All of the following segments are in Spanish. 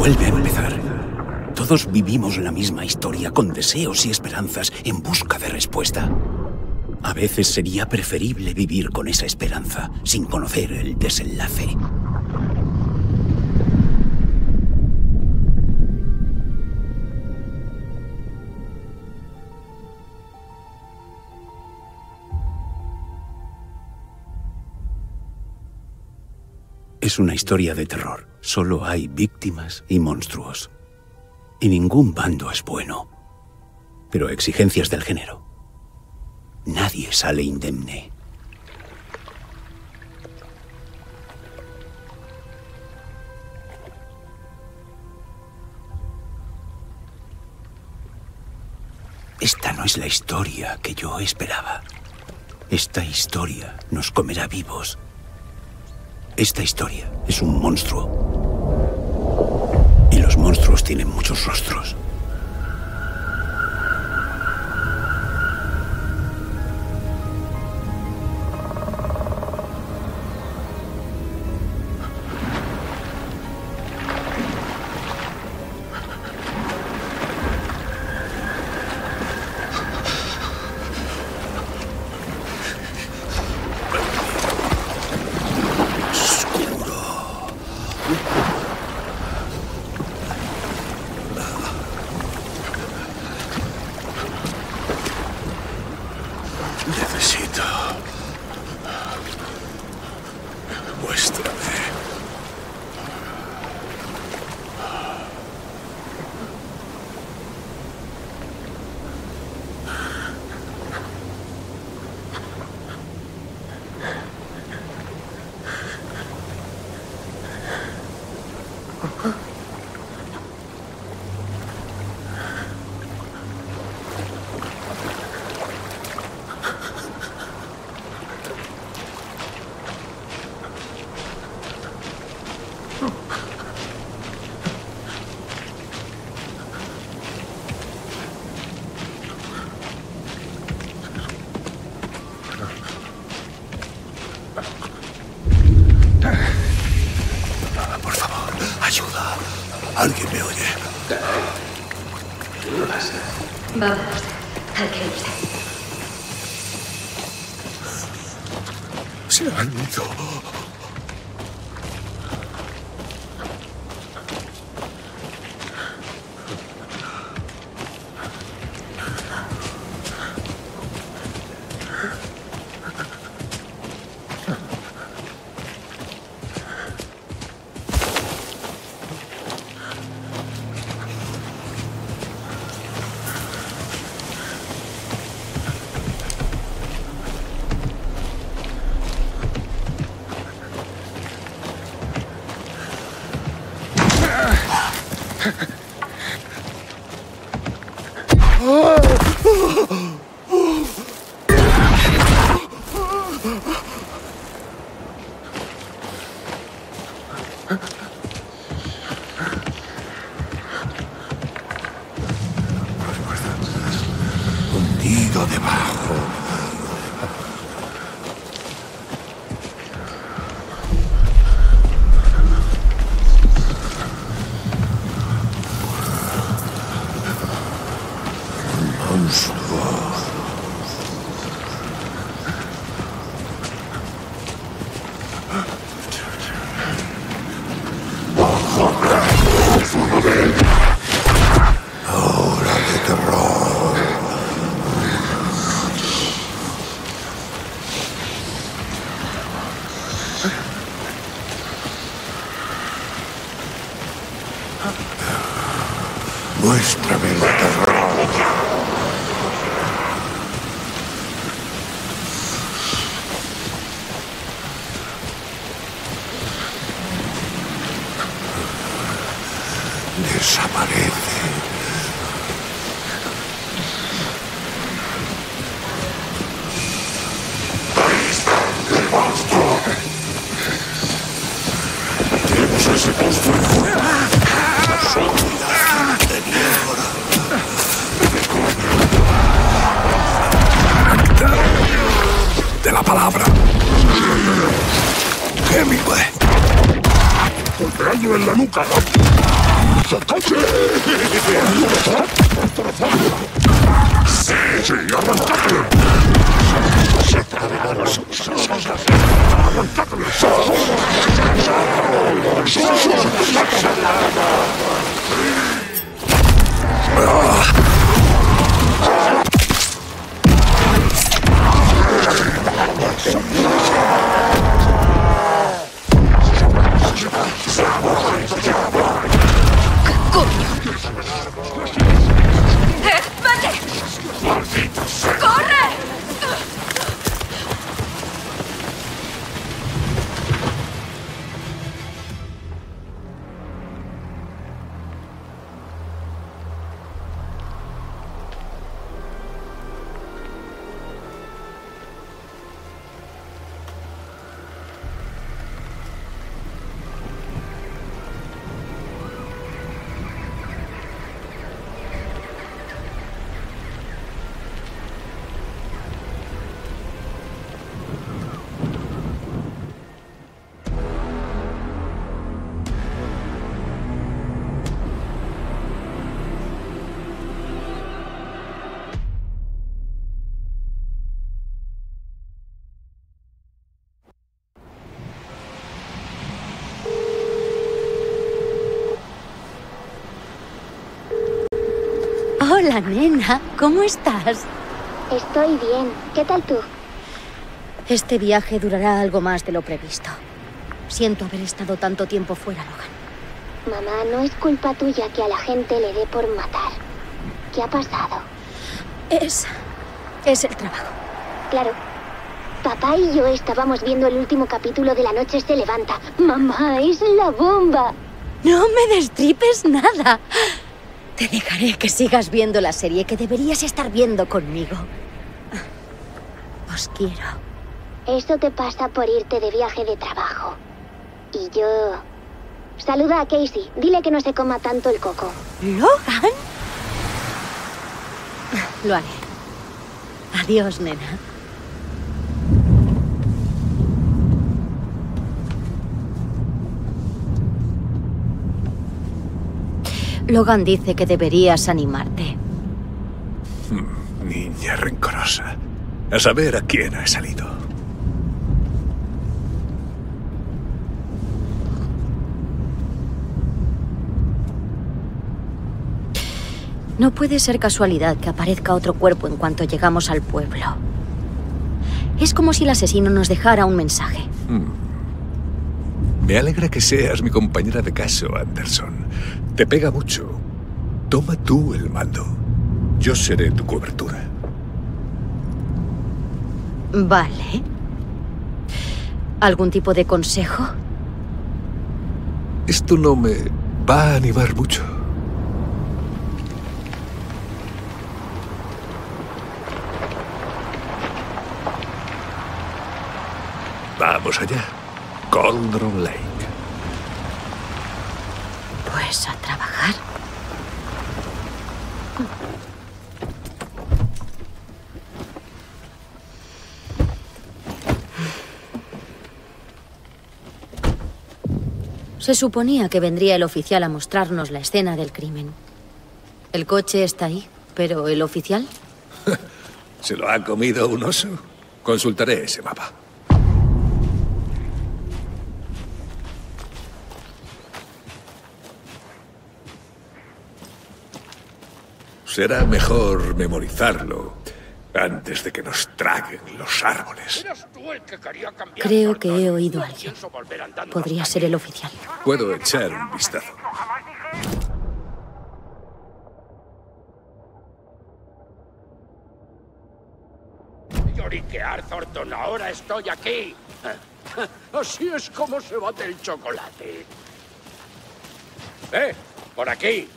Vuelve a empezar. Todos vivimos la misma historia con deseos y esperanzas en busca de respuesta. A veces sería preferible vivir con esa esperanza sin conocer el desenlace. Es una historia de terror. Solo hay víctimas y monstruos. Y ningún bando es bueno. Pero exigencias del género. Nadie sale indemne. Esta no es la historia que yo esperaba. Esta historia nos comerá vivos. Esta historia es un monstruo. Y los monstruos tienen muchos rostros. Necesito... Muéstrame. Por favor, ayuda. ¿Alguien me oye? Vamos, al que irse. Se han ido. Hundido debajo. Monstruo. Hora de terror. Muéstrame el terror. Desaparece. Ahí está el monstruo. Tenemos a ese monstruo. Sólida anterior. De la palabra. Hemingway. Golpeando en la nuca. ¡Sí, arrancadle! Hola, nena. ¿Cómo estás? Estoy bien. ¿Qué tal tú? Este viaje durará algo más de lo previsto. Siento haber estado tanto tiempo fuera, Logan. Mamá, no es culpa tuya que a la gente le dé por matar. ¿Qué ha pasado? Es el trabajo. Claro. Papá y yo estábamos viendo el último capítulo de La Noche se levanta. Mamá, es la bomba. No me destripes nada. Te dejaré que sigas viendo la serie que deberías estar viendo conmigo. Os quiero. Eso te pasa por irte de viaje de trabajo. Y yo... Saluda a Casey. Dile que no se coma tanto el coco. ¿Logan? Lo haré. Adiós, nena. Logan dice que deberías animarte. Niña rencorosa. A saber a quién ha salido. No puede ser casualidad que aparezca otro cuerpo en cuanto llegamos al pueblo. Es como si el asesino nos dejara un mensaje. Me alegra que seas mi compañera de caso, Anderson. Te pega mucho. Toma tú el mando. Yo seré tu cobertura. Vale. ¿Algún tipo de consejo? Esto no me va a animar mucho. Vamos allá. Cauldron Lake. Pues a trabajar. Se suponía que vendría el oficial a mostrarnos la escena del crimen. El coche está ahí, pero ¿el oficial? ¿Se lo ha comido un oso? Consultaré ese mapa. Será mejor memorizarlo antes de que nos traguen los árboles. Creo que he oído a alguien. Podría ser el oficial. Puedo echar un vistazo. Lloriquear, Thornton, ahora estoy aquí. Así es como se bate el chocolate. Por aquí.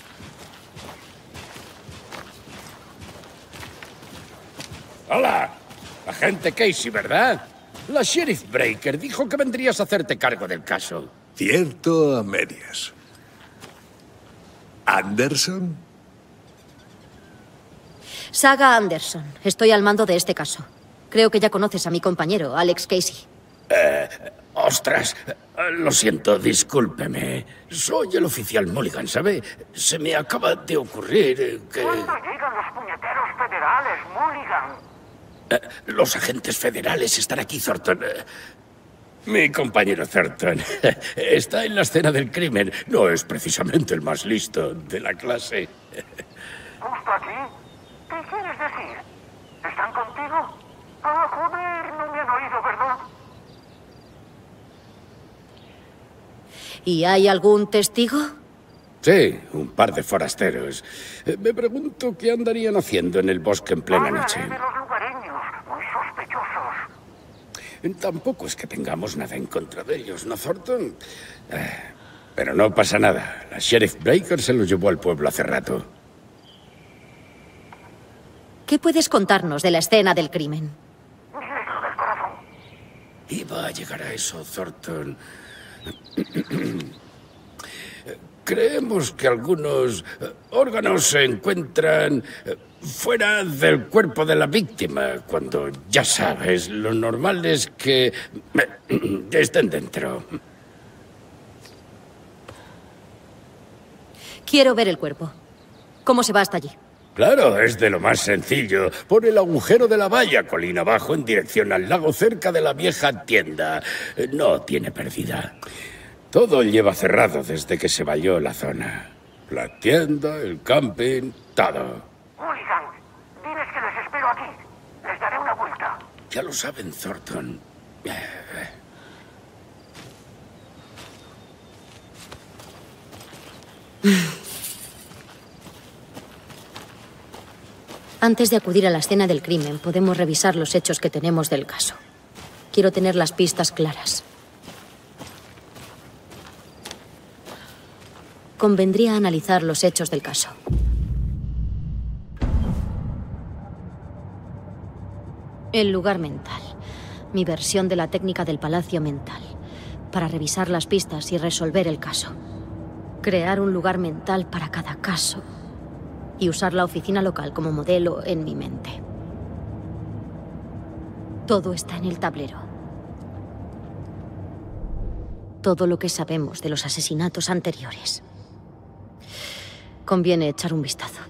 Hola, agente Casey, ¿verdad? La Sheriff Breaker dijo que vendrías a hacerte cargo del caso. Cierto a medias. ¿Anderson? Saga Anderson. Estoy al mando de este caso. Creo que ya conoces a mi compañero, Alex Casey. Ostras, lo siento, discúlpeme. Soy el oficial Mulligan, ¿sabe? Se me acaba de ocurrir que... ¿Cuándo llegan los puñeteros federales, Mulligan? Los agentes federales están aquí, Thornton. Mi compañero Thornton está en la escena del crimen. No es precisamente el más listo de la clase. ¿Justo aquí? ¿Qué quieres decir? ¿Están contigo? Ah, joder, no me han oído, ¿verdad? ¿Y hay algún testigo? Sí, un par de forasteros. Me pregunto qué andarían haciendo en el bosque en plena noche. Hablaré de los lugareños, muy sospechosos. Tampoco es que tengamos nada en contra de ellos, ¿no, Thornton? Pero no pasa nada. La Sheriff Breaker se los llevó al pueblo hace rato. ¿Qué puedes contarnos de la escena del crimen? Negro del corazón. Iba a llegar a eso, Thornton. Creemos que algunos órganos se encuentran fuera del cuerpo de la víctima, cuando, ya sabes, lo normal es que estén dentro. Quiero ver el cuerpo. ¿Cómo se va hasta allí? Claro, es de lo más sencillo. Por el agujero de la valla, colina abajo, en dirección al lago, cerca de la vieja tienda. No tiene pérdida. Todo lleva cerrado desde que se valló la zona. La tienda, el camping, todo. Mulligan, diles que les espero aquí. Les daré una vuelta. Ya lo saben, Thornton. Antes de acudir a la escena del crimen, podemos revisar los hechos que tenemos del caso. Quiero tener las pistas claras. Convendría analizar los hechos del caso. El lugar mental. Mi versión de la técnica del palacio mental. Para revisar las pistas y resolver el caso. Crear un lugar mental para cada caso. Y usar la oficina local como modelo en mi mente. Todo está en el tablero. Todo lo que sabemos de los asesinatos anteriores. Conviene echar un vistazo.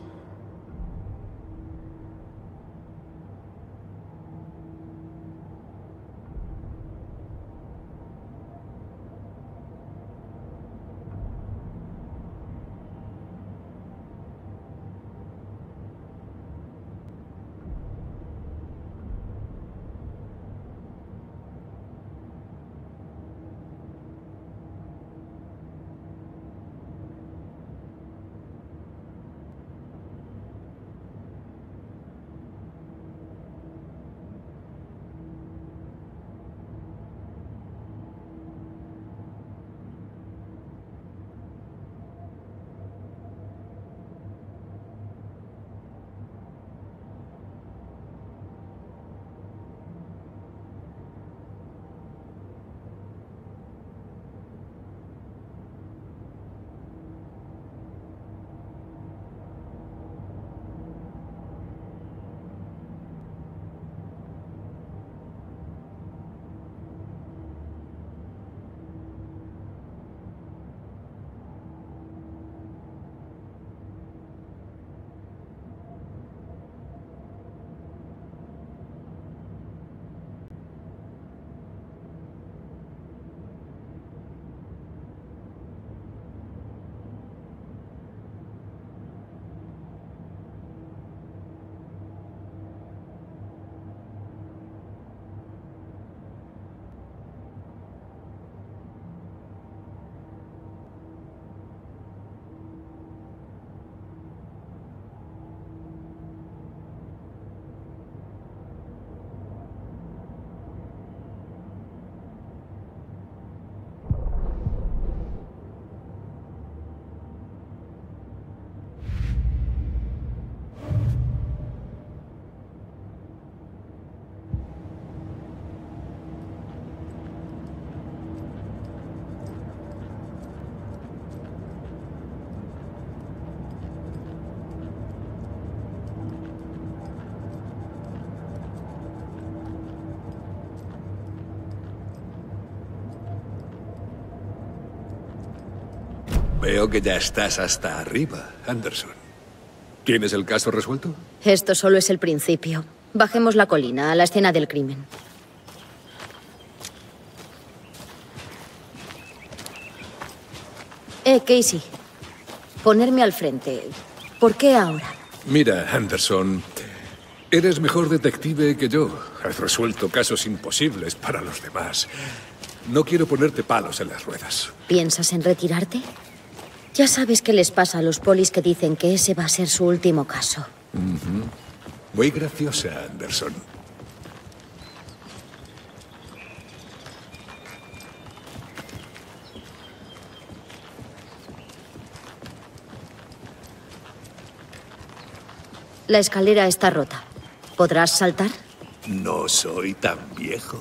Veo que ya estás hasta arriba, Anderson. ¿Tienes el caso resuelto? Esto solo es el principio. Bajemos la colina, a la escena del crimen. Casey. Ponerme al frente. ¿Por qué ahora? Mira, Anderson, eres mejor detective que yo. Has resuelto casos imposibles para los demás. No quiero ponerte palos en las ruedas. ¿Piensas en retirarte? Ya sabes qué les pasa a los polis que dicen que ese va a ser su último caso. Muy graciosa, Anderson. La escalera está rota. ¿Podrás saltar? No soy tan viejo.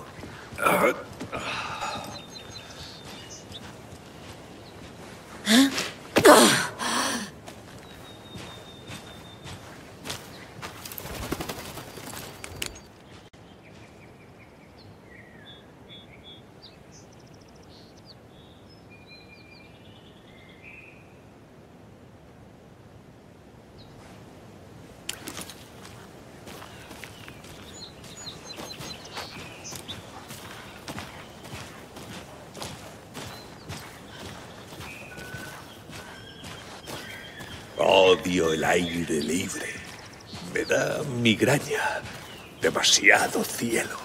Odio el aire libre. Me da migraña. Demasiado cielo.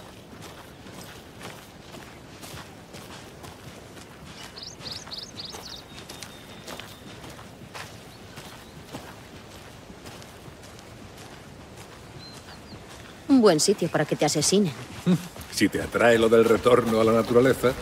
Un buen sitio para que te asesinen. Si te atrae lo del retorno a la naturaleza.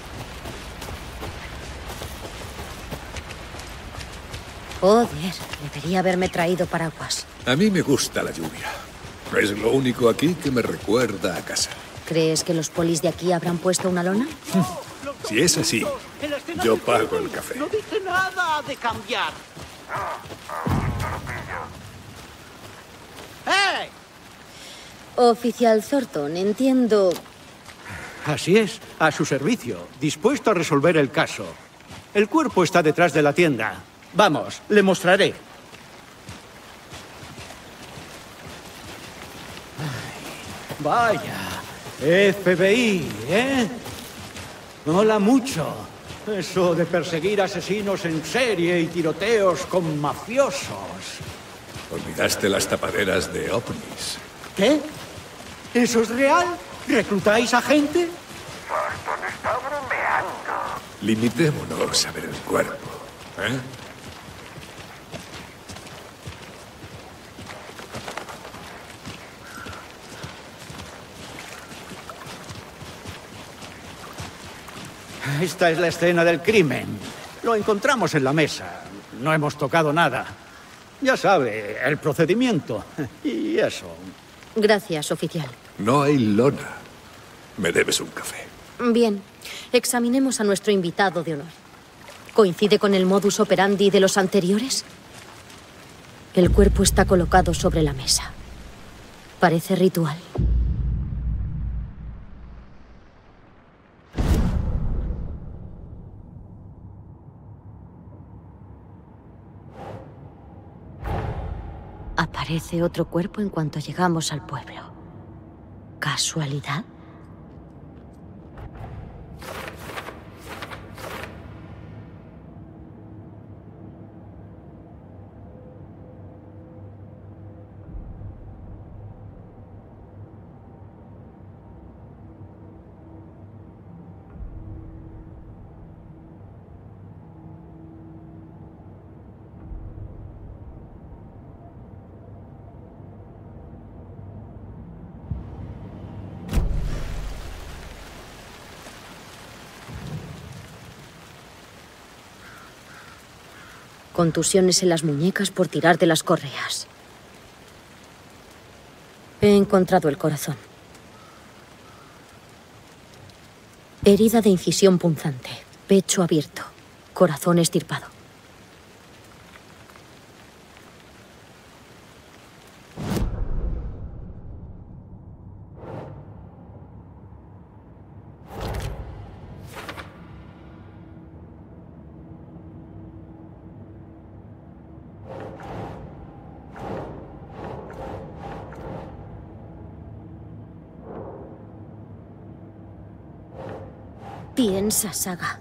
Joder, debería haberme traído paraguas. A mí me gusta la lluvia. Es lo único aquí que me recuerda a casa. ¿Crees que los polis de aquí habrán puesto una lona? Si es así, yo pago el café. No dice nada de cambiar. ¡Eh! Oficial Thornton, entiendo... Así es, a su servicio, dispuesto a resolver el caso. El cuerpo está detrás de la tienda. Vamos, le mostraré. Ay, vaya, FBI, ¿eh? Mola mucho. Eso de perseguir asesinos en serie y tiroteos con mafiosos. Olvidaste las tapaderas de ovnis. ¿Qué? ¿Eso es real? ¿Reclutáis a gente? Thornton está bromeando. Limitémonos a ver el cuerpo, ¿eh? Esta es la escena del crimen. Lo encontramos en la mesa. No hemos tocado nada. Ya sabe, el procedimiento. Y eso. Gracias, oficial. No hay lona. Me debes un café. Bien, examinemos a nuestro invitado de honor. ¿Coincide con el modus operandi de los anteriores? El cuerpo está colocado sobre la mesa. Parece ritual. Aparece otro cuerpo en cuanto llegamos al pueblo. ¿Casualidad? Contusiones en las muñecas por tirar de las correas. He encontrado el corazón. Herida de incisión punzante, pecho abierto, corazón extirpado. Piensa, Saga.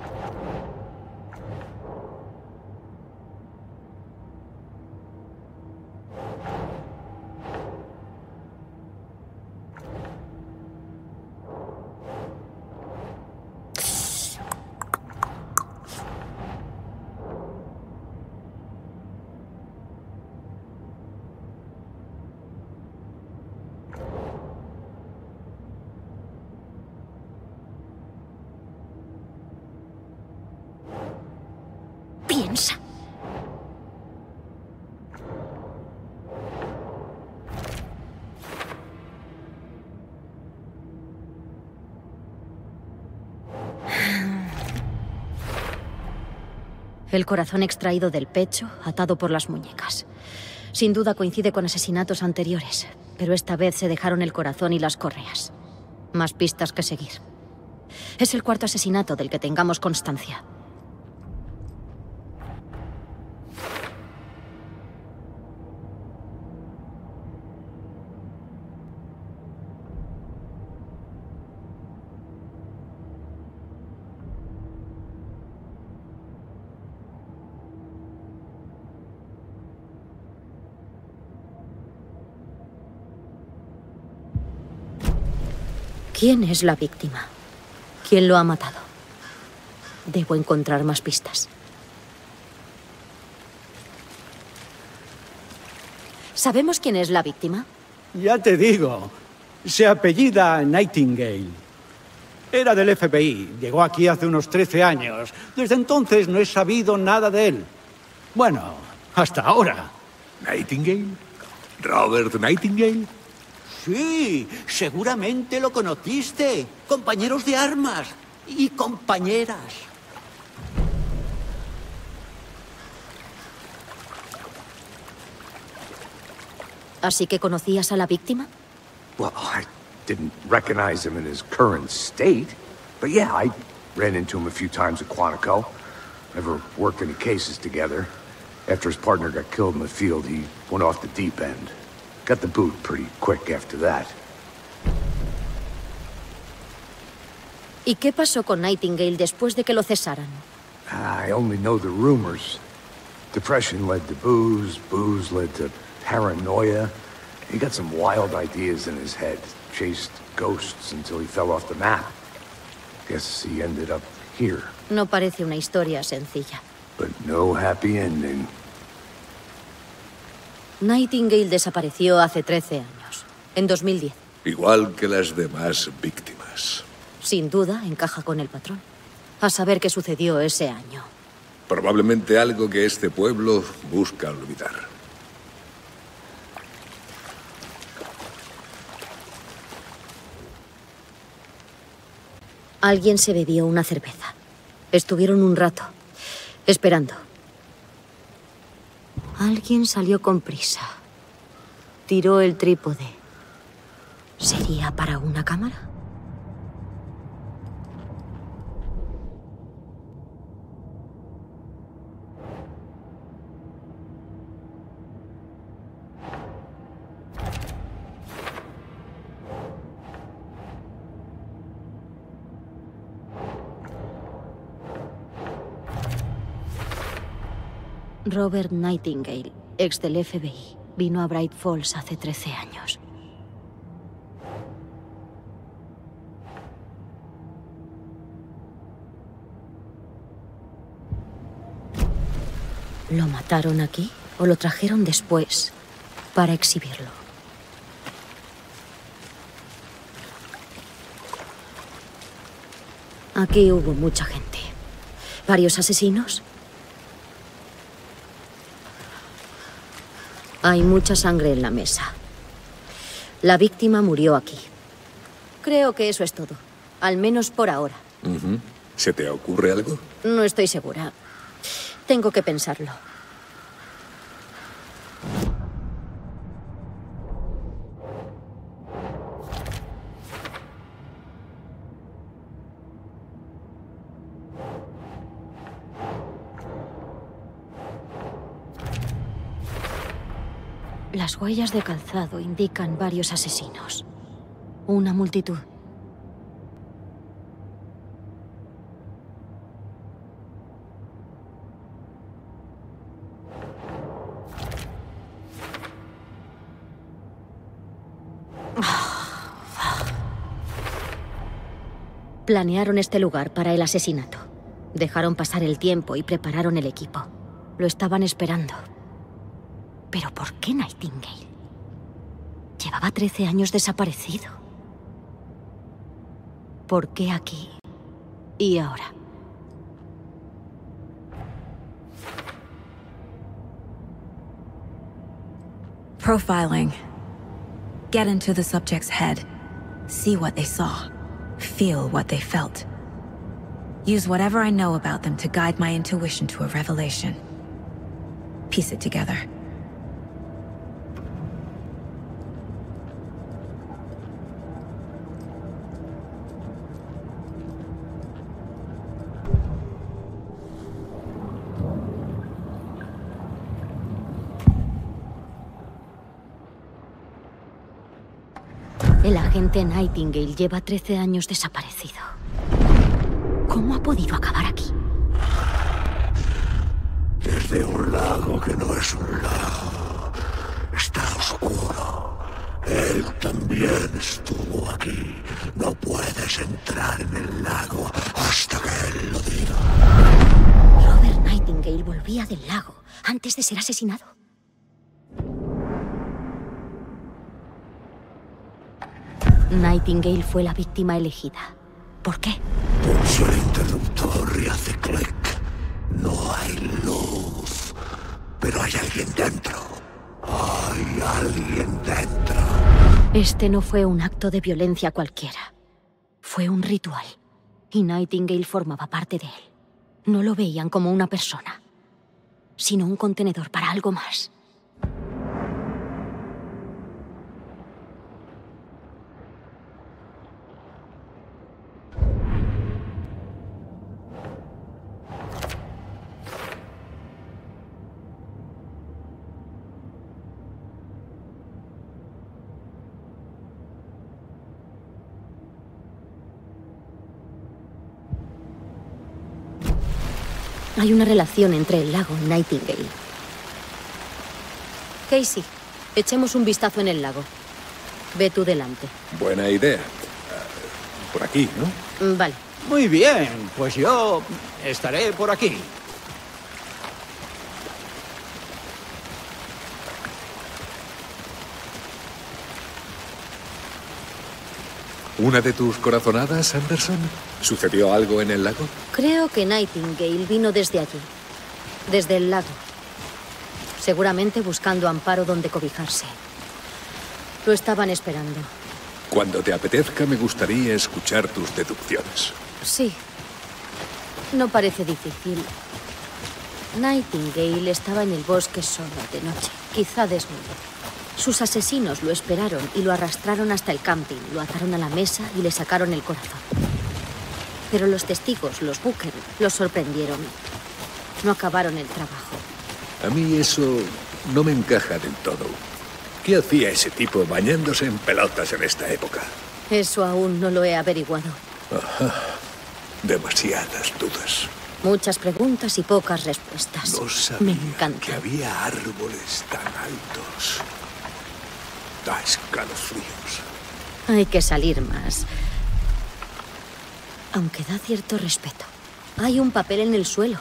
Piensa. El corazón extraído del pecho, atado por las muñecas. Sin duda coincide con asesinatos anteriores, pero esta vez se dejaron el corazón y las correas. Más pistas que seguir. Es el cuarto asesinato del que tengamos constancia. ¿Quién es la víctima? ¿Quién lo ha matado? Debo encontrar más pistas. ¿Sabemos quién es la víctima? Ya te digo. Se apellida Nightingale. Era del FBI. Llegó aquí hace unos 13 años. Desde entonces no he sabido nada de él. Bueno, hasta ahora. ¿Nightingale? ¿Robert Nightingale? Sí, seguramente lo conociste. Compañeros de armas y compañeras. ¿Así que conocías a la víctima? Well, I didn't recognize him in his current state. But yeah, I ran into him a few times at Quantico. Never worked any cases together. After his partner got killed in the field, he went off the deep end. Got the boot pretty quick after that. ¿Y qué pasó con Nightingale después de que lo cesaran? I only know the rumors. Depression led to booze, booze led to paranoia. He got some wild ideas in his head. Chased ghosts until he fell off the map. Guess he ended up here. No parece una historia sencilla. But no happy ending. Nightingale desapareció hace 13 años, en 2010. Igual que las demás víctimas. Sin duda, encaja con el patrón. A saber qué sucedió ese año. Probablemente algo que este pueblo busca olvidar. Alguien se bebió una cerveza. Estuvieron un rato, esperando. Alguien salió con prisa. Tiró el trípode. ¿Sería para una cámara? Robert Nightingale, ex del FBI, vino a Bright Falls hace 13 años. ¿Lo mataron aquí o lo trajeron después para exhibirlo? Aquí hubo mucha gente. ¿Varios asesinos? Hay mucha sangre en la mesa. La víctima murió aquí. Creo que eso es todo. Al menos por ahora. ¿Se te ocurre algo? No estoy segura. Tengo que pensarlo. Las huellas de calzado indican varios asesinos. Una multitud. Planearon este lugar para el asesinato. Dejaron pasar el tiempo y prepararon el equipo. Lo estaban esperando. ¿Pero por qué Nightingale? Llevaba 13 años desaparecido. ¿Por qué aquí y ahora? Profiling. Get into the subject's head. See what they saw. Feel what they felt. Use whatever I know about them to guide my intuition to a revelation. Piece it together. El agente Nightingale lleva 13 años desaparecido. ¿Cómo ha podido acabar aquí? Desde un lago que no es un lago. Está oscuro. Él también estuvo aquí. No puedes entrar en el lago hasta que él lo diga. Robert Nightingale volvía del lago antes de ser asesinado. Nightingale fue la víctima elegida. ¿Por qué? Pulsa el interruptor y hace clic. No hay luz. Pero hay alguien dentro. Hay alguien dentro. Este no fue un acto de violencia cualquiera. Fue un ritual. Y Nightingale formaba parte de él. No lo veían como una persona, sino un contenedor para algo más. Hay una relación entre el lago y Nightingale. Casey, echemos un vistazo en el lago. Ve tú delante. Buena idea. Por aquí, ¿no? Vale. Muy bien, pues yo estaré por aquí. ¿Una de tus corazonadas, Anderson? ¿Sucedió algo en el lago? Creo que Nightingale vino desde allí. Desde el lago. Seguramente buscando amparo donde cobijarse. Lo estaban esperando. Cuando te apetezca, me gustaría escuchar tus deducciones. Sí. No parece difícil. Nightingale estaba en el bosque solo de noche, quizá desnudo. Sus asesinos lo esperaron y lo arrastraron hasta el camping, lo ataron a la mesa y le sacaron el corazón. Pero los testigos, los Booker, los sorprendieron. No acabaron el trabajo. A mí eso no me encaja del todo. ¿Qué hacía ese tipo bañándose en pelotas en esta época? Eso aún no lo he averiguado. Ajá. Demasiadas dudas. Muchas preguntas y pocas respuestas. No sabía me encanta que había árboles tan altos. Da escalofríos. Hay que salir más. Aunque da cierto respeto. Hay un papel en el suelo.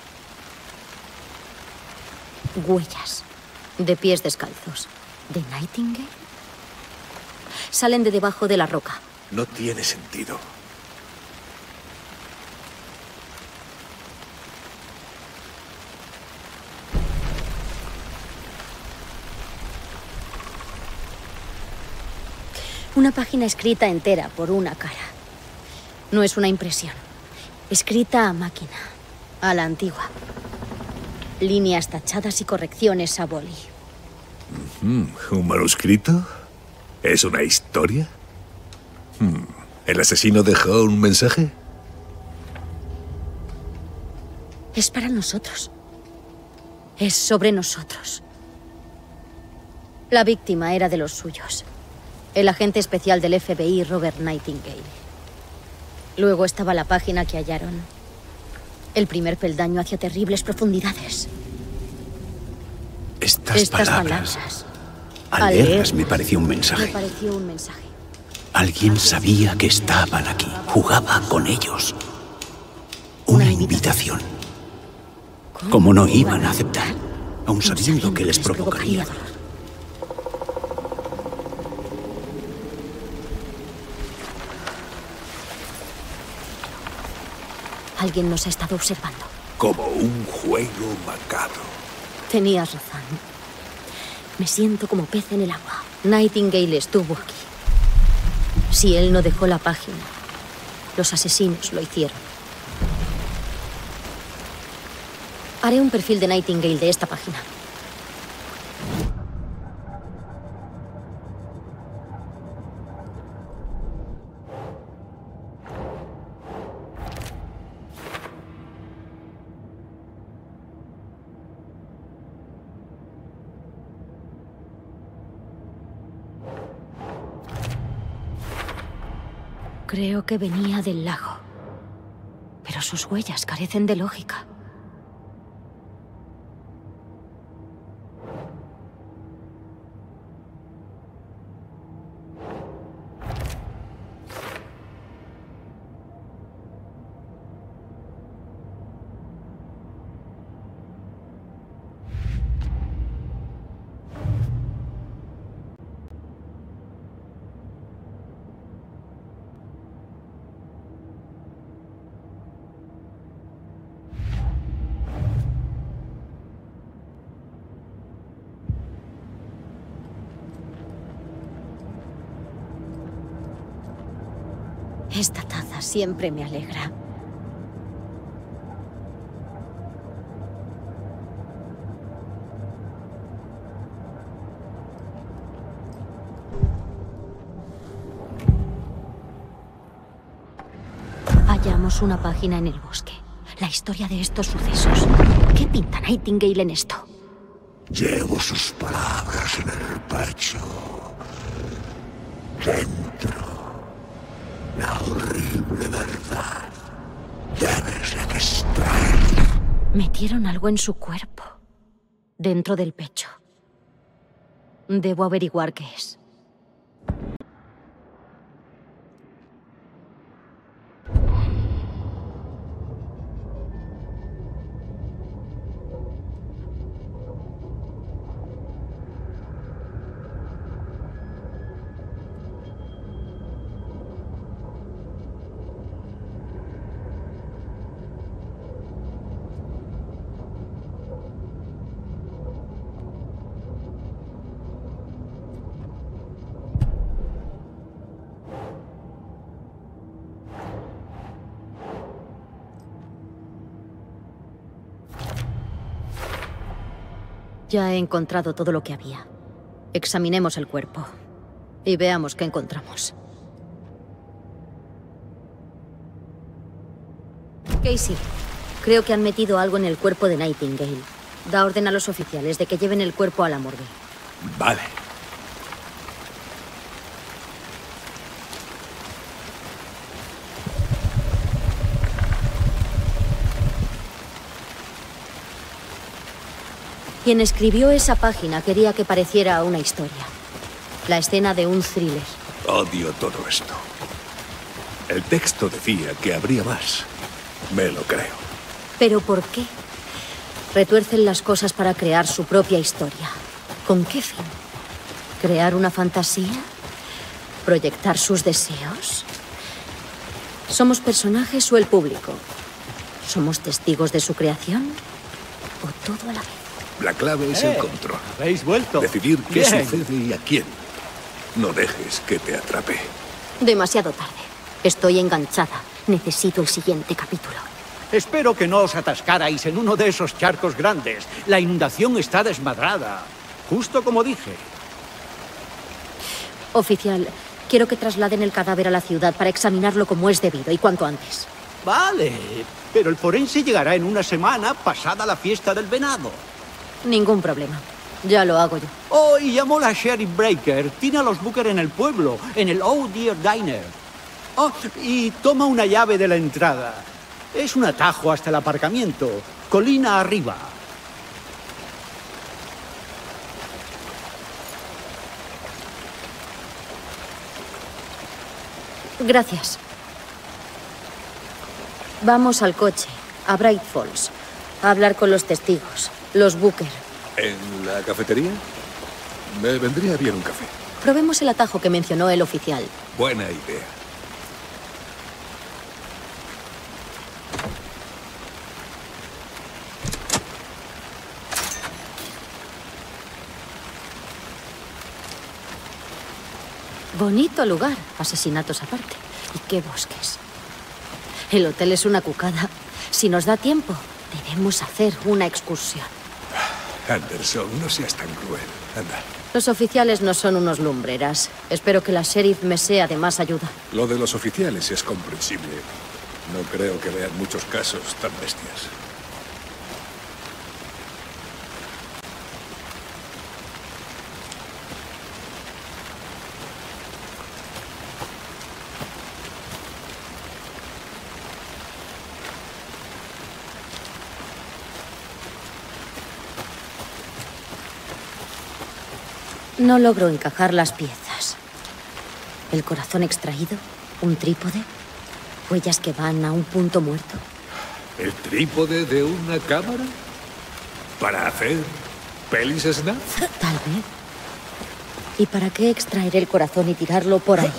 Huellas. De pies descalzos. ¿De Nightingale? Salen de debajo de la roca. No tiene sentido. Una página escrita entera por una cara. No es una impresión. Escrita a máquina. A la antigua. Líneas tachadas y correcciones a boli. ¿Un manuscrito? ¿Es una historia? ¿El asesino dejó un mensaje? Es para nosotros. Es sobre nosotros. La víctima era de los suyos. El agente especial del FBI, Robert Nightingale. Luego estaba la página que hallaron. El primer peldaño hacia terribles profundidades. Estas palabras, al leerlas me pareció un mensaje. Me pareció un mensaje. Alguien sabía que estaban aquí. Jugaba con ellos. Una invitación. ¿Cómo no iban a aceptar? Aun sabiendo que les provocaría dolor. Alguien nos ha estado observando. Como un juego macabro. Tenías razón. Me siento como pez en el agua. Nightingale estuvo aquí. Si él no dejó la página, los asesinos lo hicieron. Haré un perfil de Nightingale de esta página. Creo que venía del lago, pero sus huellas carecen de lógica. Esta taza siempre me alegra. Hallamos una página en el bosque. La historia de estos sucesos. ¿Qué pinta Nightingale en esto? Llevo sus palabras en el pecho. Dentro. La horrible verdad. Debes de extraerla. Metieron algo en su cuerpo. Dentro del pecho. Debo averiguar qué es. Ya he encontrado todo lo que había. Examinemos el cuerpo y veamos qué encontramos. Casey, creo que han metido algo en el cuerpo de Nightingale. Da orden a los oficiales de que lleven el cuerpo a la morgue. Vale. Quien escribió esa página quería que pareciera una historia. La escena de un thriller. Odio todo esto. El texto decía que habría más. Me lo creo. ¿Pero por qué? Retuercen las cosas para crear su propia historia. ¿Con qué fin? ¿Crear una fantasía? ¿Proyectar sus deseos? ¿Somos personajes o el público? ¿Somos testigos de su creación? ¿O todo a la vez? La clave es el control. ¿Habéis vuelto? Decidir qué Bien. sucede y a quién. No dejes que te atrape. Demasiado tarde. Estoy enganchada. Necesito el siguiente capítulo. Espero que no os atascarais en uno de esos charcos grandes. La inundación está desmadrada. Justo como dije. Oficial, quiero que trasladen el cadáver a la ciudad para examinarlo como es debido y cuanto antes. Vale, pero el forense llegará en una semana pasada la fiesta del venado. Ningún problema. Ya lo hago yo. Oh, y llamó la Sheriff Breaker. Tiene a los Booker en el pueblo, en el Oh Dear Diner. Oh, y toma una llave de la entrada. Es un atajo hasta el aparcamiento. Colina arriba. Gracias. Vamos al coche, a Bright Falls, a hablar con los testigos, los Booker. ¿En la cafetería? Me vendría bien un café. Probemos el atajo que mencionó el oficial. Buena idea. Bonito lugar, asesinatos aparte. Y qué bosques. El hotel es una cucada. Si nos da tiempo, debemos hacer una excursión. Anderson, no seas tan cruel. Anda. Los oficiales no son unos lumbreras. Espero que la sheriff me sea de más ayuda. Lo de los oficiales es comprensible. No creo que vean muchos casos tan bestias. No logro encajar las piezas. El corazón extraído, un trípode, huellas que van a un punto muerto. ¿El trípode de una cámara? ¿Para hacer pelis snuff? Tal vez. ¿Y para qué extraer el corazón y tirarlo por ahí?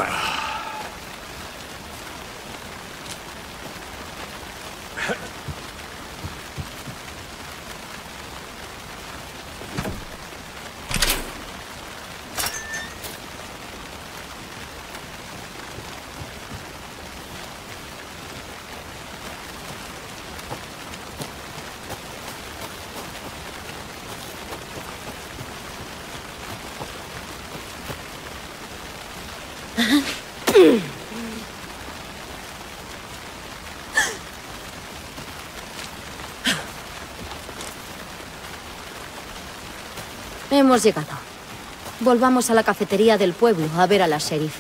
Hemos llegado. Volvamos a la cafetería del pueblo a ver a la sheriff.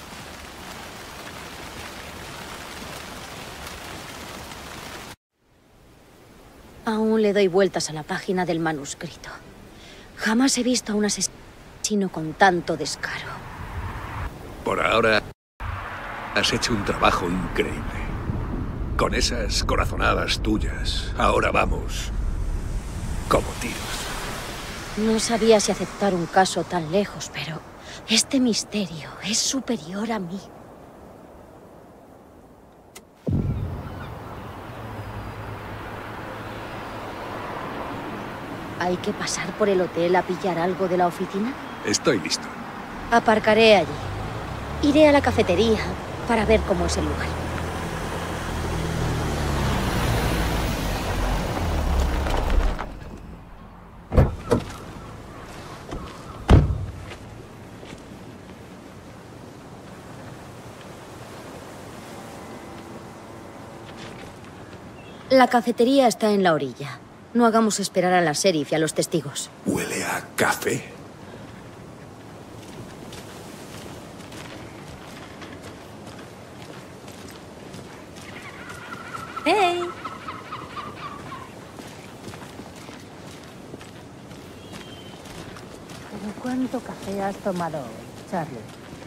Aún le doy vueltas a la página del manuscrito. Jamás he visto a un asesino con tanto descaro. Por ahora, has hecho un trabajo increíble. Con esas corazonadas tuyas, ahora vamos como tiros. No sabía si aceptar un caso tan lejos, pero este misterio es superior a mí. ¿Hay que pasar por el hotel a pillar algo de la oficina? Estoy listo. Aparcaré allí. Iré a la cafetería para ver cómo es el lugar. La cafetería está en la orilla. No hagamos esperar a la sheriff y a los testigos. Huele a café. ¡Hey! ¿Cuánto café has tomado hoy, Charlie?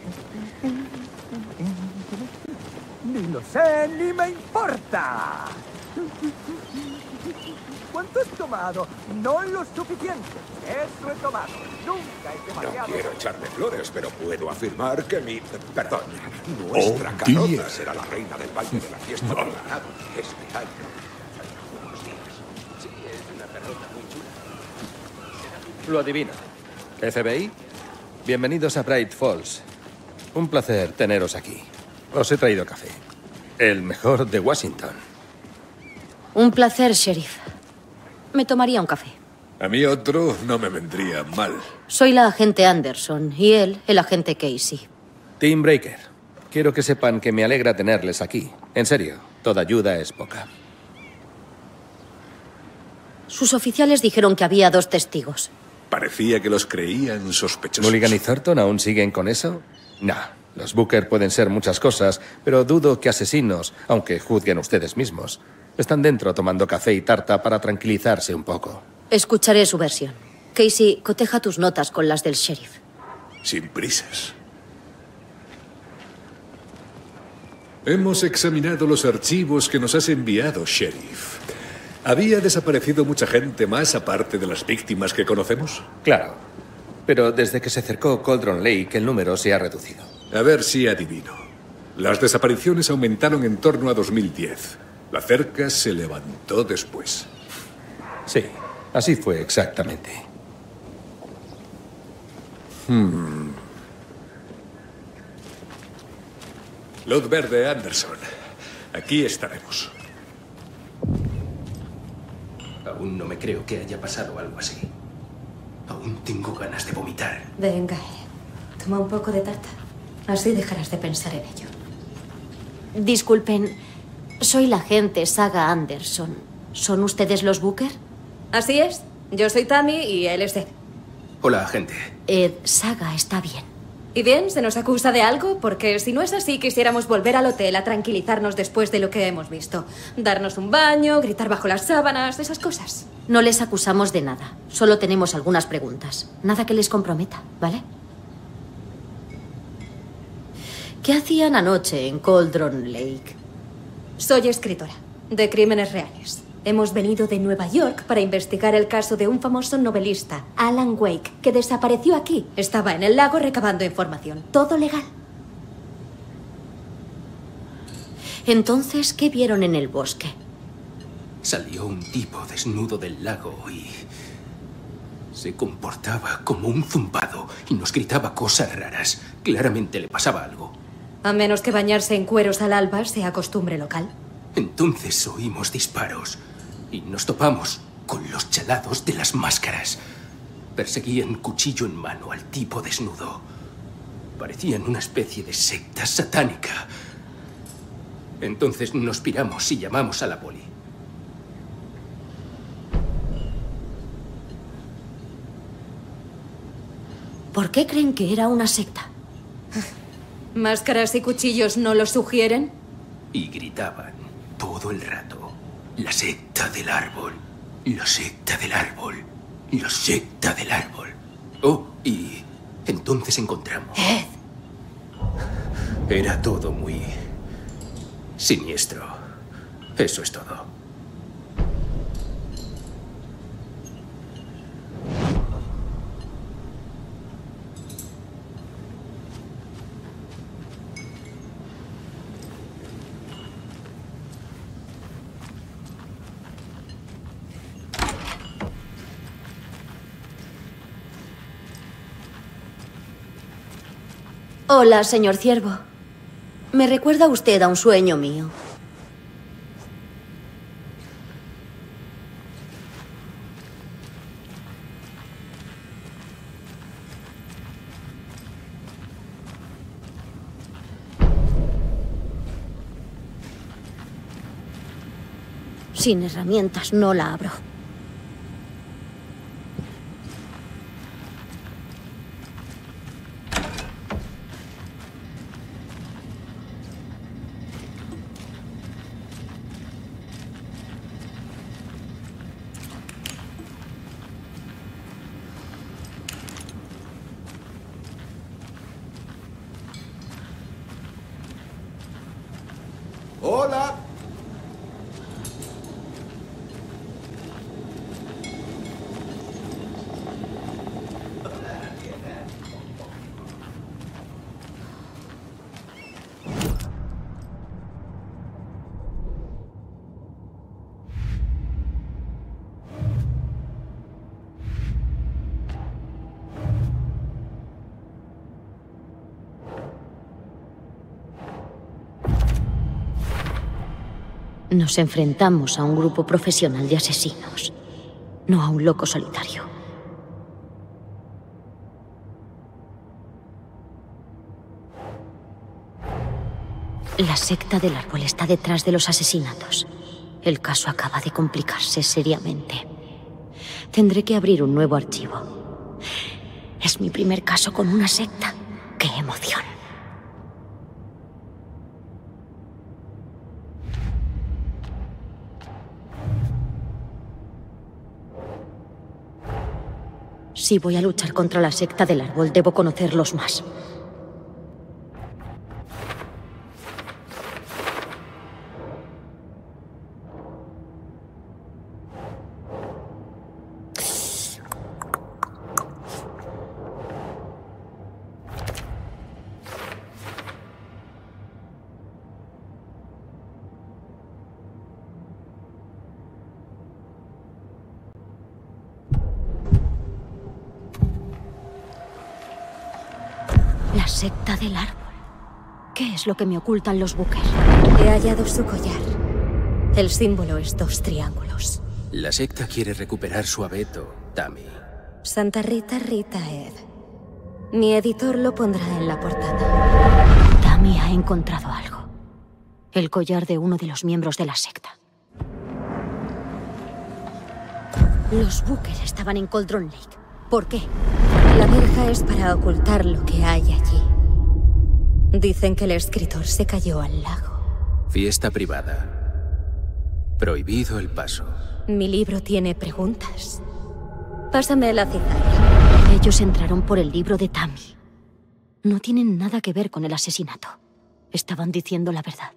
Ni lo sé, ni me importa. ¿Cuánto has tomado? No lo suficiente. Eso he tomado. Nunca es demasiado. No quiero echarme flores, pero puedo afirmar que Perdón. Nuestra Carroza será la reina del baile de la fiesta del ganado este año. Unos días. Sí, es una carroza muy chula. Lo adivino. FBI, bienvenidos a Bright Falls. Un placer teneros aquí. Os he traído café. El mejor de Washington. Un placer, sheriff. Me tomaría un café. A mí otro no me vendría mal. Soy la agente Anderson y él, el agente Casey. Team Breaker. Quiero que sepan que me alegra tenerles aquí. En serio, toda ayuda es poca. Sus oficiales dijeron que había 2 testigos. Parecía que los creían sospechosos. ¿Mulligan y Thornton aún siguen con eso? No. Los Booker pueden ser muchas cosas, pero dudo que asesinos, aunque juzguen ustedes mismos. Están dentro tomando café y tarta para tranquilizarse un poco. Escucharé su versión. Casey, coteja tus notas con las del sheriff. Sin prisas. Hemos examinado los archivos que nos has enviado, Sheriff. ¿Había desaparecido mucha gente más aparte de las víctimas que conocemos? Claro. Pero desde que se acercó Cauldron Lake, el número se ha reducido. A ver si adivino. Las desapariciones aumentaron en torno a 2010. La cerca se levantó después. Sí, así fue exactamente. Luz verde, Anderson. Aquí estaremos. Aún no me creo que haya pasado algo así. Aún tengo ganas de vomitar. Venga, toma un poco de tarta. Así dejarás de pensar en ello. Disculpen, soy la agente Saga Anderson. ¿Son ustedes los Booker? Así es. Yo soy Tammy y él es Ed. Hola, agente. Ed, Saga está bien. ¿Y bien? ¿Se nos acusa de algo? Porque si no es así, quisiéramos volver al hotel a tranquilizarnos después de lo que hemos visto. Darnos un baño, gritar bajo las sábanas, esas cosas. No les acusamos de nada. Solo tenemos algunas preguntas. Nada que les comprometa, ¿vale? ¿Qué hacían anoche en Cauldron Lake? Soy escritora de crímenes reales. Hemos venido de Nueva York para investigar el caso de un famoso novelista, Alan Wake, que desapareció aquí. Estaba en el lago recabando información. Todo legal. Entonces, ¿qué vieron en el bosque? Salió un tipo desnudo del lago y se comportaba como un zumbado y nos gritaba cosas raras. Claramente le pasaba algo. A menos que bañarse en cueros al alba sea costumbre local. Entonces oímos disparos y nos topamos con los chalados de las máscaras. Perseguían cuchillo en mano al tipo desnudo. Parecían una especie de secta satánica. Entonces nos piramos y llamamos a la poli. ¿Por qué creen que era una secta? ¿Máscaras y cuchillos no lo sugieren? Y gritaban todo el rato. La secta del árbol. La secta del árbol. La secta del árbol. Oh, y entonces encontramos... Ed. Era todo muy siniestro. Eso es todo. Hola, señor Ciervo. Me recuerda usted a un sueño mío. Sin herramientas no la abro. ¡Hola! Nos enfrentamos a un grupo profesional de asesinos, no a un loco solitario. La secta del árbol está detrás de los asesinatos. El caso acaba de complicarse seriamente. Tendré que abrir un nuevo archivo. Es mi primer caso con una secta. ¡Qué emoción! Si voy a luchar contra la secta del árbol, debo conocerlos más. La secta del árbol. ¿Qué es lo que me ocultan los Booker? He hallado su collar. El símbolo es 2 triángulos. La secta quiere recuperar su abeto, Tammy. Santa Rita Rita Ed. Mi editor lo pondrá en la portada. Tammy ha encontrado algo. El collar de uno de los miembros de la secta. Los Booker estaban en Cauldron Lake. ¿Por qué? La verja es para ocultar lo que hay allí. Dicen que el escritor se cayó al lago. Fiesta privada. Prohibido el paso. Mi libro tiene preguntas. Pásame la cizalla. Ellos entraron por el libro de Tammy. No tienen nada que ver con el asesinato. Estaban diciendo la verdad.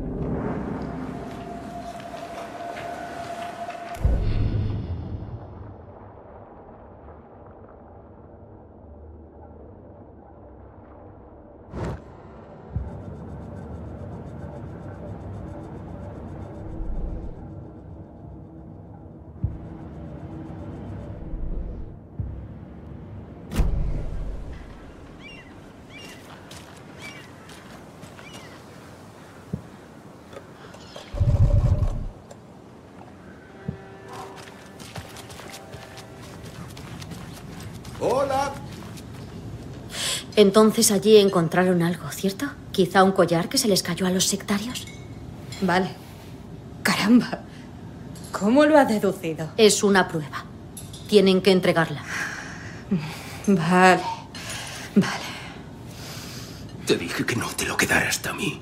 ¡Hola! Entonces allí encontraron algo, ¿cierto? Quizá un collar que se les cayó a los sectarios. Vale. Caramba. ¿Cómo lo ha deducido? Es una prueba. Tienen que entregarla. Vale. Vale. Te dije que no te lo quedaras, Tammy.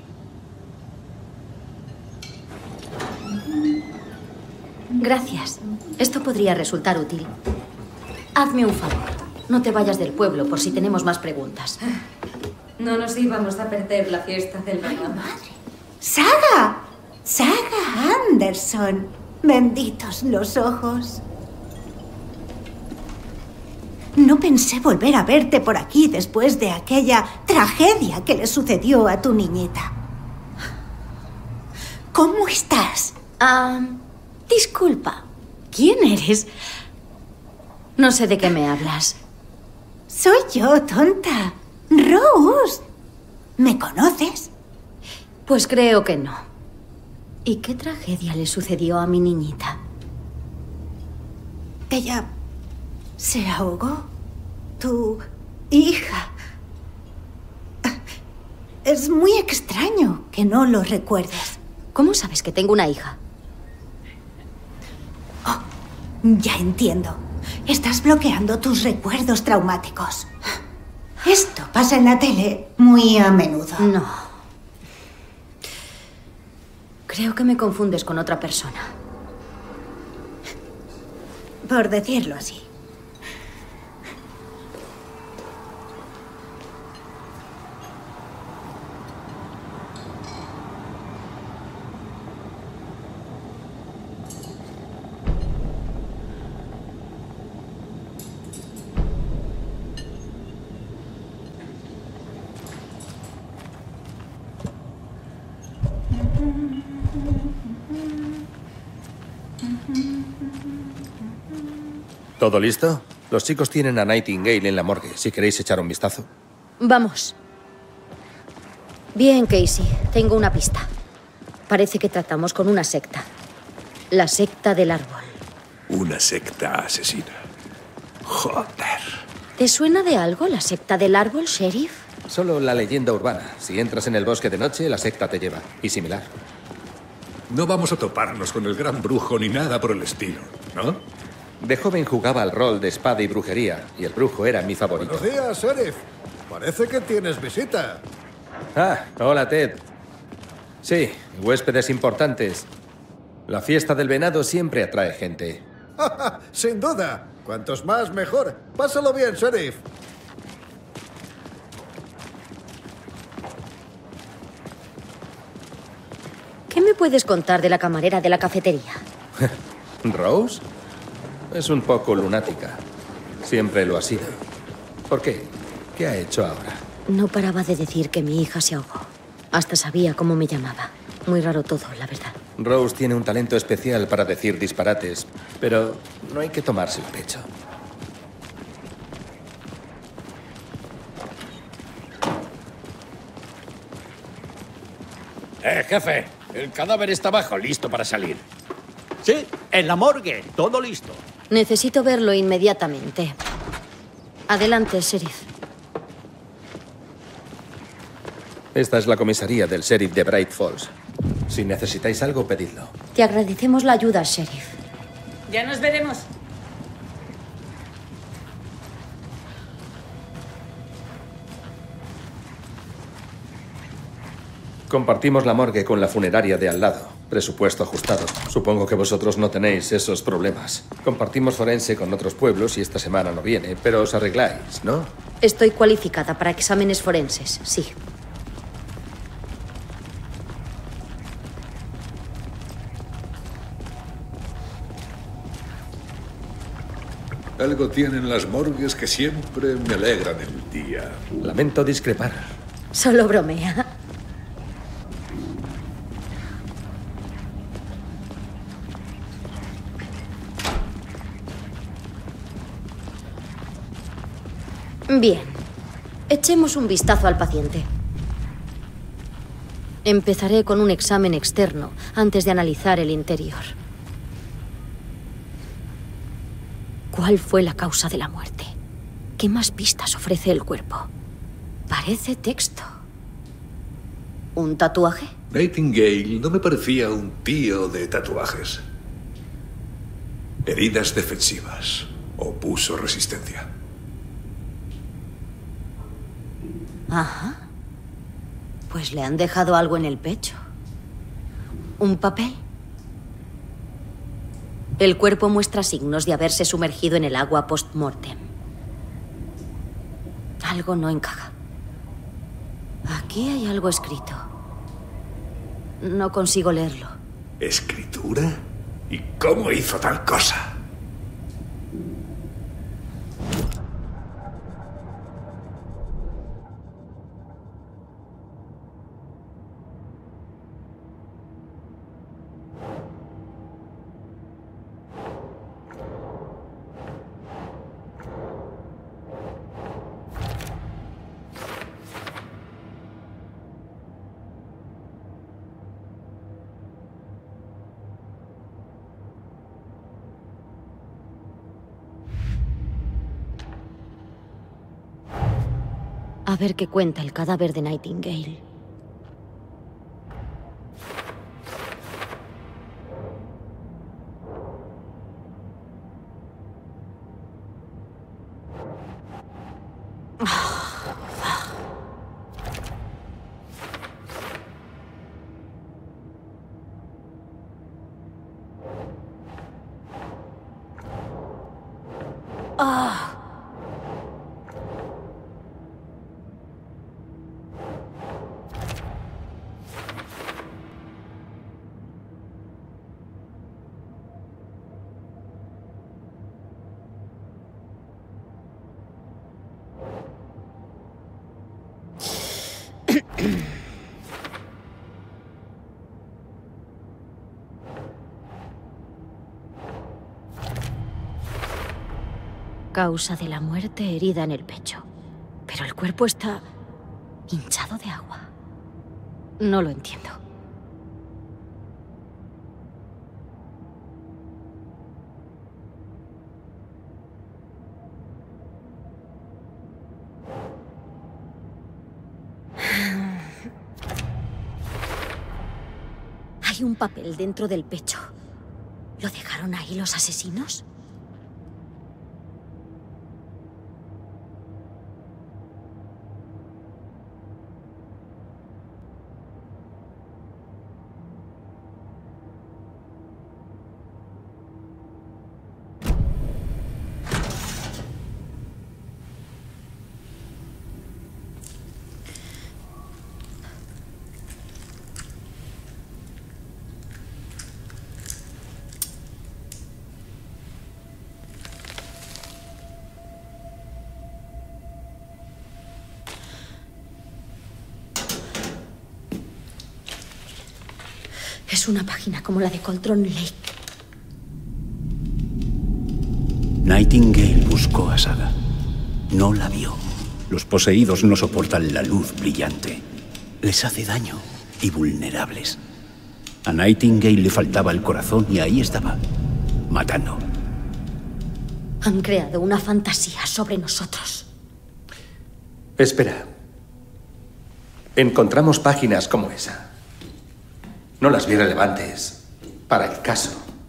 Gracias. Esto podría resultar útil. Hazme un favor. No te vayas del pueblo por si tenemos más preguntas. No nos íbamos a perder la fiesta del verano. ¡Saga! ¡Saga Anderson! Benditos los ojos. No pensé volver a verte por aquí después de aquella tragedia que le sucedió a tu niñita. ¿Cómo estás? Disculpa. ¿Quién eres? No sé de qué me hablas. Soy yo, tonta. Rose. ¿Me conoces? Pues creo que no. ¿Y qué tragedia le sucedió a mi niñita? Ella se ahogó. Tu hija. Es muy extraño que no lo recuerdes. ¿Cómo sabes que tengo una hija? Oh, ya entiendo. Estás bloqueando tus recuerdos traumáticos. Esto pasa en la tele muy a menudo. No. Creo que me confundes con otra persona. Por decirlo así. ¿Todo listo? Los chicos tienen a Nightingale en la morgue, si queréis echar un vistazo. Vamos. Bien, Casey. Tengo una pista. Parece que tratamos con una secta. La secta del árbol. Una secta asesina. Joder. ¿Te suena de algo la secta del árbol, sheriff? Solo la leyenda urbana. Si entras en el bosque de noche, la secta te lleva. Y similar. No vamos a toparnos con el gran brujo ni nada por el estilo, ¿no? De joven jugaba al rol de espada y brujería, y el brujo era mi favorito. Buenos días, sheriff. Parece que tienes visita. Ah, hola, Ted. Sí, huéspedes importantes. La fiesta del venado siempre atrae gente. Sin duda. Cuantos más, mejor. Pásalo bien, sheriff. ¿Qué me puedes contar de la camarera de la cafetería? ¿Rose? Es un poco lunática. Siempre lo ha sido. ¿Por qué? ¿Qué ha hecho ahora? No paraba de decir que mi hija se ahogó. Hasta sabía cómo me llamaba. Muy raro todo, la verdad. Rose tiene un talento especial para decir disparates, pero no hay que tomarse el pecho. Jefe, el cadáver está abajo, listo para salir. Sí, en la morgue, todo listo. Necesito verlo inmediatamente. Adelante, sheriff. Esta es la comisaría del sheriff de Bright Falls. Si necesitáis algo, pedidlo. Te agradecemos la ayuda, sheriff. Ya nos veremos. Compartimos la morgue con la funeraria de al lado. Presupuesto ajustado. Supongo que vosotros no tenéis esos problemas. Compartimos forense con otros pueblos y esta semana no viene, pero os arregláis, ¿no? Estoy cualificada para exámenes forenses, sí. Algo tienen las morgues que siempre me alegran el día. Lamento discrepar. Solo bromea. Bien. Echemos un vistazo al paciente. Empezaré con un examen externo antes de analizar el interior. ¿Cuál fue la causa de la muerte? ¿Qué más pistas ofrece el cuerpo? Parece texto. ¿Un tatuaje? Nightingale no me parecía un tío de tatuajes. Heridas defensivas. Opuso resistencia. Ajá. Pues le han dejado algo en el pecho. ¿Un papel? El cuerpo muestra signos de haberse sumergido en el agua post-mortem. Algo no encaja. Aquí hay algo escrito. No consigo leerlo. ¿Escritura? ¿Y cómo hizo tal cosa? A ver qué cuenta el cadáver de Nightingale. Causa de la muerte, herida en el pecho. Pero el cuerpo está hinchado de agua. No lo entiendo. Hay un papel dentro del pecho. ¿Lo dejaron ahí los asesinos? Es una página como la de Coltron Lake. Nightingale buscó a Saga. No la vio. Los poseídos no soportan la luz brillante. Les hace daño. y vulnerables. A Nightingale le faltaba el corazón y ahí estaba, matando. Han creado una fantasía sobre nosotros. Espera. Encontramos páginas como esa. No las vi relevantes para el caso.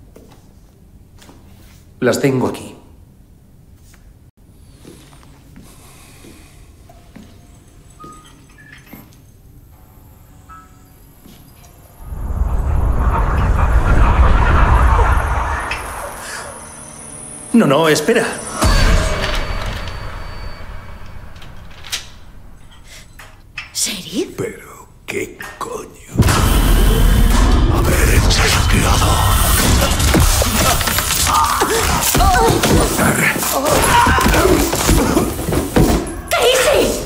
Las tengo aquí. No, espera. ¿Sheriff? Pero, ¿qué coño? Haber chasqueado. ¡Casey!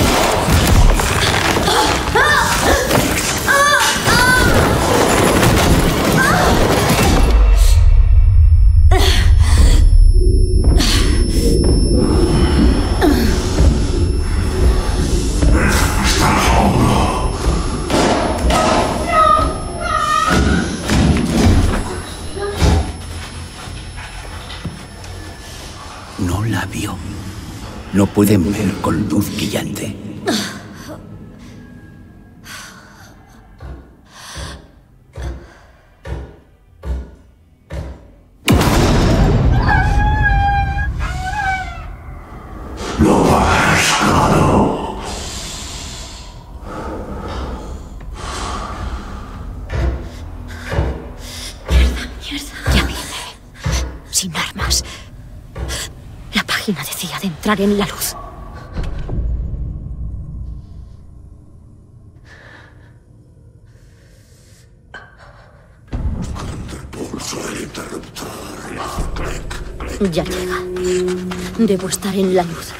No la vio. No pueden ver con luz brillante. Lo has ganado. Mierda. Ya viene. Sin armas. La página decía de entrar en la luz. Ya llega. Debo estar en la luz.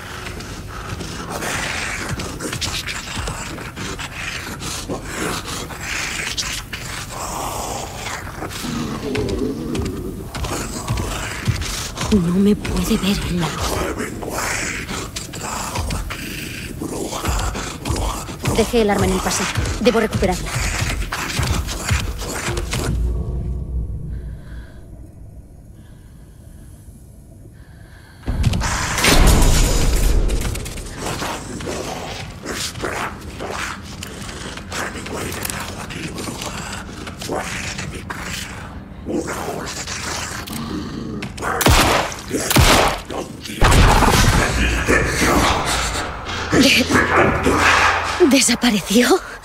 No me puede ver en la luz. Dejé el arma en el pasillo. Debo recuperarla. ¿Desapareció?